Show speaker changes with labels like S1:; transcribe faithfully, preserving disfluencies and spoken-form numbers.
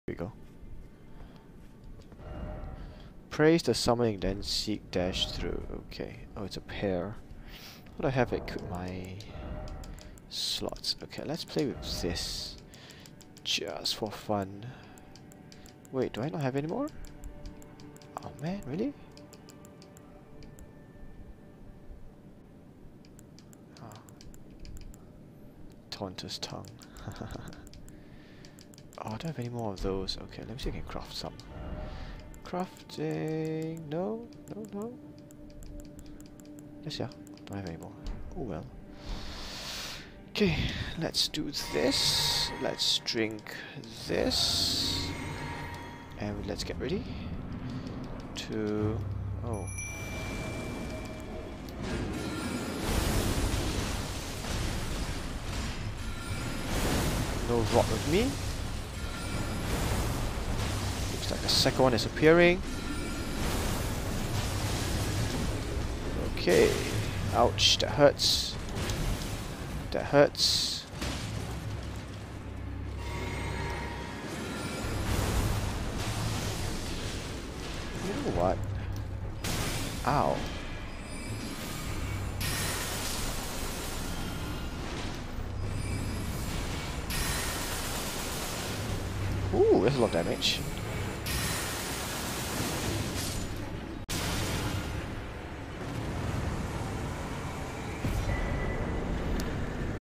S1: we go. Praise the summoning, then seek dash through. Okay. Oh, it's a pair. Would I have equip my slots? Okay, let's play with this. Just for fun. Wait, do I not have any more? Oh man, really? Oh. Taunter's tongue. Oh, I don't have any more of those. Okay, let me see if I can craft some. Crafting... No, no, no. Yes, yeah. Don't have any more. Oh well. Okay, let's do this. Let's drink this. And let's get ready to... Oh. No rot with me. Looks like the second one is appearing. Okay. Ouch, that hurts. That hurts. You know what? Ow. Ooh, that's a lot of damage.